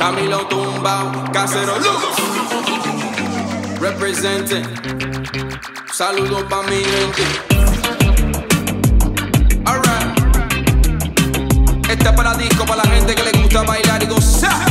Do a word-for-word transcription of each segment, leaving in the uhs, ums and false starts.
Camilo tumbao, Casero Luz. Representing. Saludos pa' mi gente. Alright. Este es para disco, para la gente que le gusta bailar y gozar.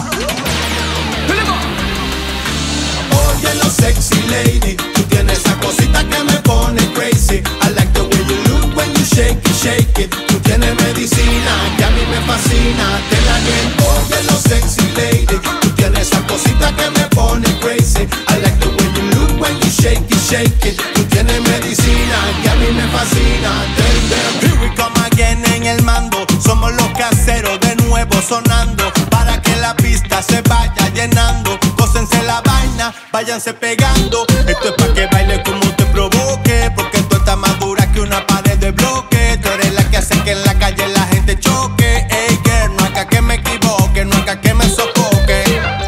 Oye, lo sexy lady, tú tienes esa cosita que me pone crazy. I like the way you look when you shake it, shake it. Tú tienes medicina que a mí me fascina. Te la bien. Oye, lo sexy lady, tú tienes esa cosita que me pone crazy. I like the way you look when you shake it, shake it. Tú tienes medicina que a mí me fascina. Damn, damn. Here we come again en el mando. Somos los caseros de nuevo sonando para que la pista se vaya llenando. Cósense la vaina, váyanse pegando. Esto es pa' que baile como te provoque, porque tú estás más dura que una pared de bloque. Tú eres la que hace que en la calle la gente choque. Ey, girl, no haga que me equivoque, no haga que me sofoque.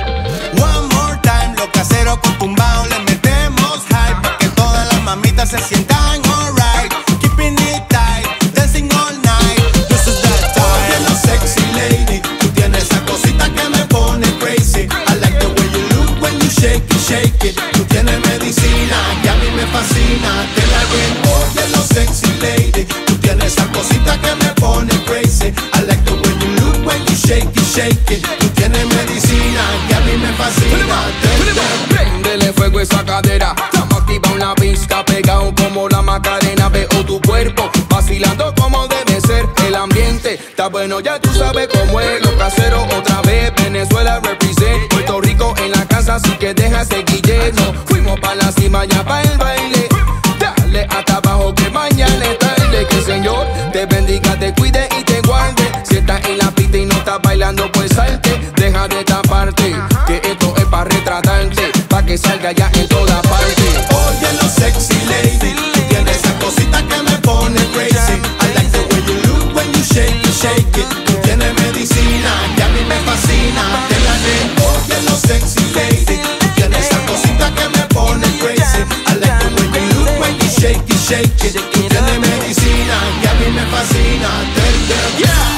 One more time, los caseros con tumbao le metemos hype pa' que todas las mamitas se sientan alright. Keeping it tight, dancing all night. This is that time. Oye, lo sexy lady, tú tienes esa cosita que me pone crazy. I like the way you look when you shake it, shake it. Tú tienes medicina que a mí me fascina. Te la bien. Oye, lo sexy lady, tú tienes esa cosita que me pone crazy. I like the way you look when you shake it, shake it. Tú tienes medicina que a mí me fascina. Prendele fuego esa cadera. Estamos activados en la pista, pegado como la Macarena. Veo tu cuerpo vacilando como debe ser. El ambiente está bueno, ya tú sabes cómo es. Los caseros otra vez, Venezuela represent. Puerto Rico en la casa, así que deja ese guilleno. Fuimos pa' la cima ya pa' el baile. Dale hasta abajo que mañana es tarde. Que el Señor te bendiga, te cuide y te guarde. Si estás en la pista y no estás bailando, pues salte. Deja de taparte, que esto es pa' retratarte, pa' que salga ya en toda parte. Oye, lo sexy lady, tú tienes esa cosita que me pone crazy. I like the way you look when you shake it, shake it. Tú tienes medicina que a mí me fascina. Te la den. Oye, lo sexy lady, tú tienes esa cosita que me pone crazy. I like the way you look when you shake it, shake it. Tú tienes medicina que a mí me fascina. Damn, damn. Yeah.